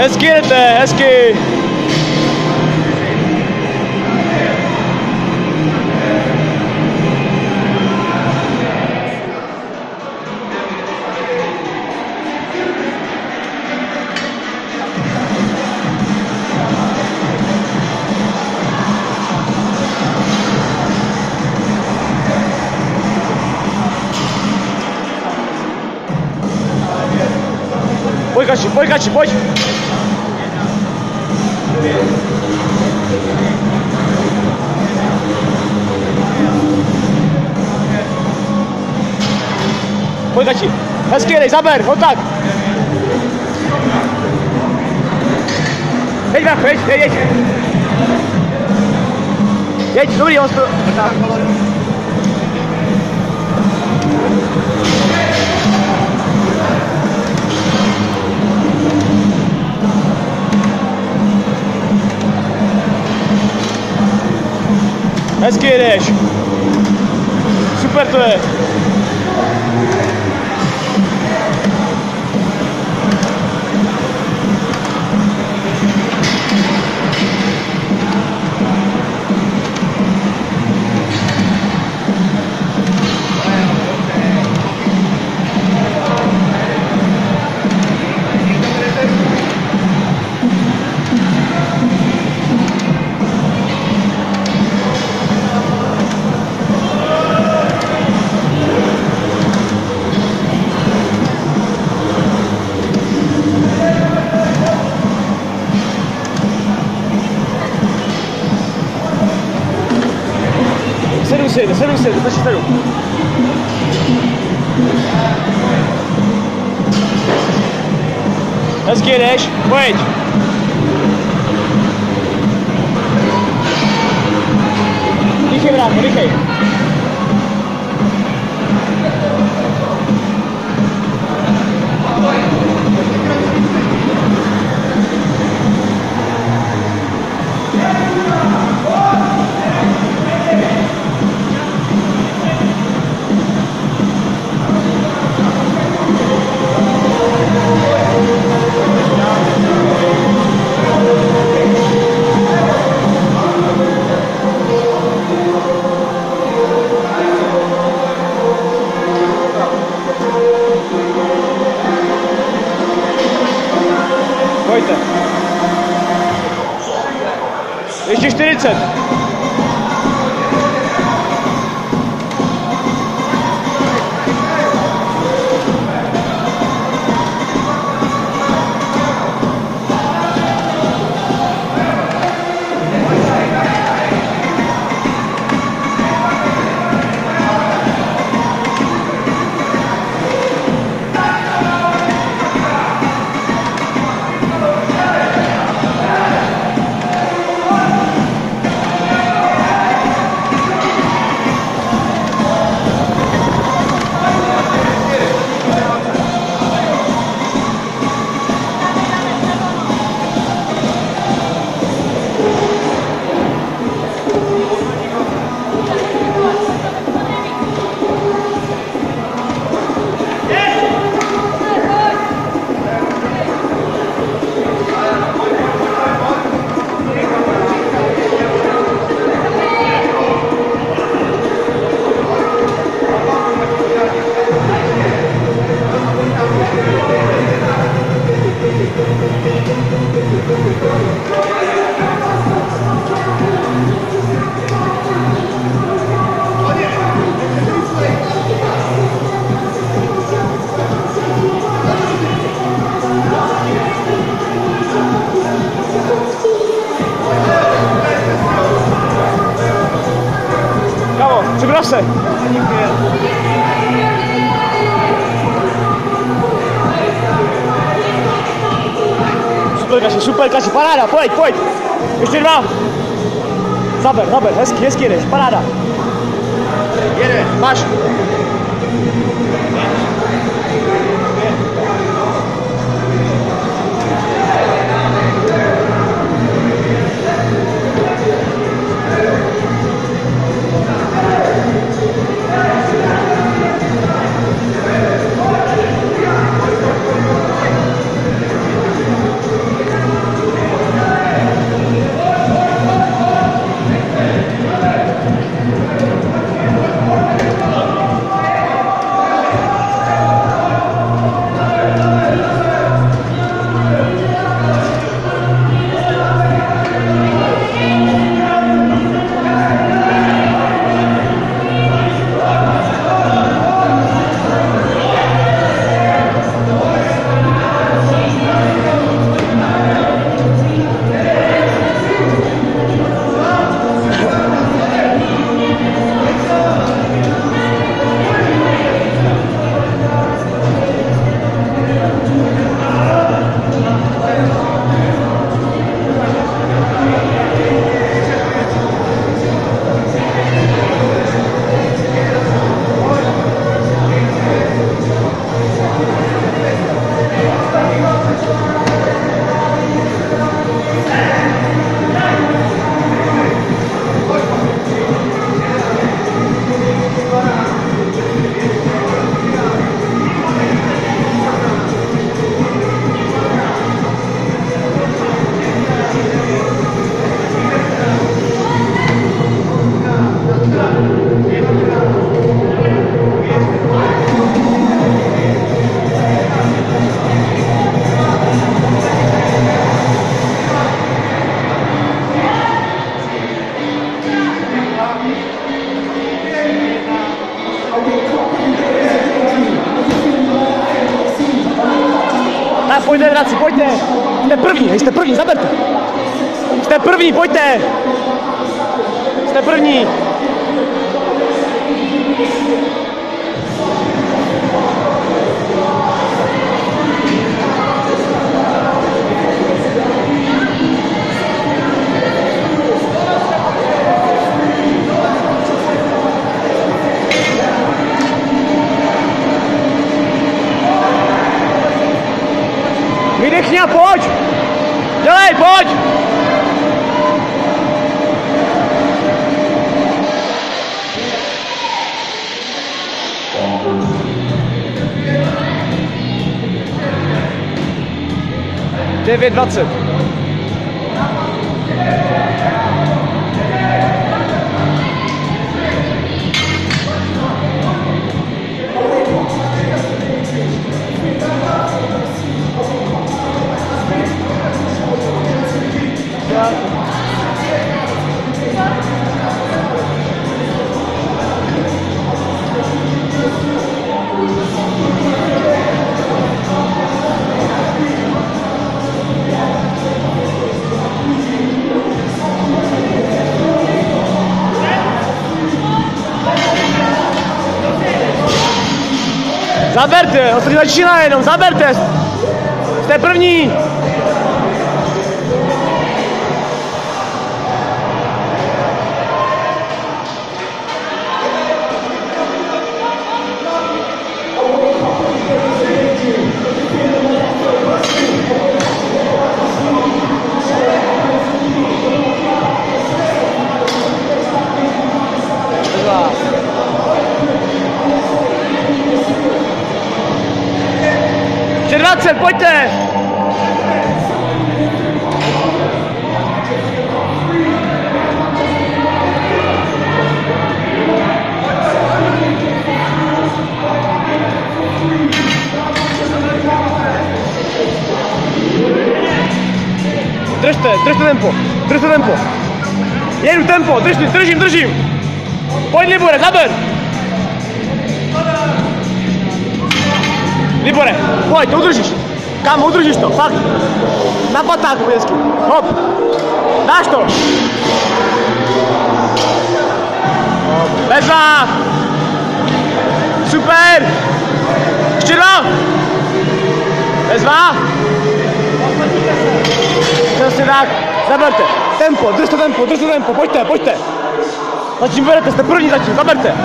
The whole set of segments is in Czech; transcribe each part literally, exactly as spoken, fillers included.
Hezky jdete, hezky. Pojď, Kači, pojď, Kači, pojď! Pojď, Kači, hezky jedej, zaber, hoď tak! Jeď, Bracho, jeď, jeď, jeď! Jeď, dobrý, on to... Hezky jedeš. Super to je. Sedm si jede, sedm si jede, tačí sedm. Hezky jedeš, pojď. Dýchej, brácho, dýchej. Pojďte. Ještě čtyřicet. Připrav se. Super, Kaši, super, Kaši, paráda, pojď, pojď. Ještě dva. Zaber, zaber, hezky, hezky jedeš, paráda. Jede, máš. Ale pojďte, draci, pojďte! Jste první, hej, jste první, zaberte! Jste první, pojďte! Jste první! Vydechni a pojď! Dělej, pojď! devět dvacet. Zaberte, ostří začíná jenom, zaberte! Jste první! dvacet, pojďte! Držte, držte tempo, držte tempo. Jedu tempo, držím, držím, držím. Pojď, Libore, zaber! Libore, pojď, to udržíš. Kámo, udržíš to, fakt. Na patáku hezky. Hop. Dáš to. Bezva. Super. Ještě dva. Bezva. Přesně tak. Zaberte. Tempo, držte tempo, držte tempo, pojďte, pojďte. Zatím berete, jste první zatím, zaberte.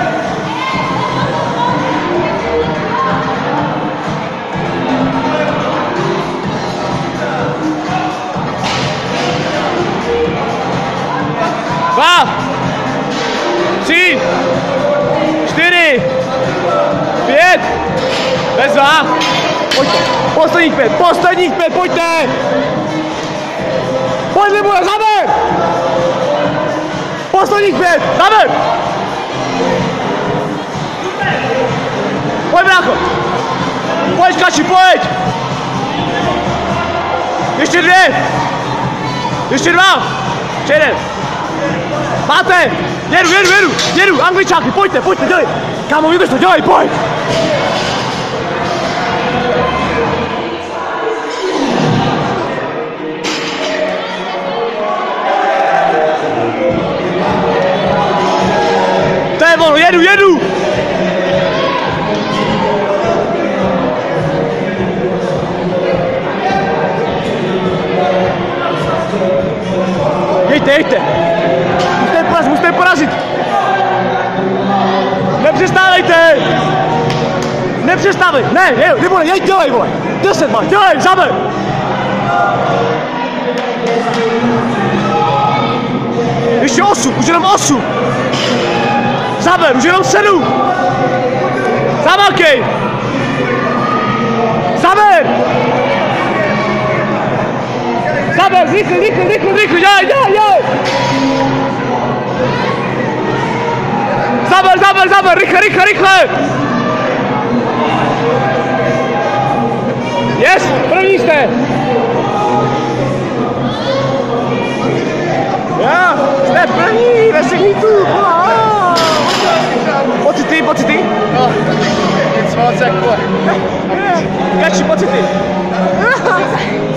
Dva, tři, čtyři, pět, bezva, pojďte, posledních pět, posledních pět, pojďte! Pojď, Libore, zaber! Posledních pět, zaber! Pojď, brácho! Pojď, Kači, pojď! Ještě dvě! Ještě dva! Ještě jeden! Máte! Jedu, jedu, jedu! Jedu! Angličáky, pojďte, pojďte, dělej! Kámo, vydrž to, dělej, pojď! To je ono, jedu, jedu! Jejte, jejte! Musíte porazit, musíte porazit! Nepřestávejte! Nepřestávej! Ne, je, Libore, jej, dělej, vole! Deset má, dělej, zaber! Ještě osm, už jenom osm! Zaber, už jenom sedm! Zamakej! Zaber! Zaber, rychle, rychle, rychle, rychle, dělej, dělej, dělej! Zaber, zaber, zaber, rychle, rychle, rychle! Yes, první jste! Já, jste první ve Signitu! Pocity, pocity? No, nic moc jako. Kači, pocity? Super.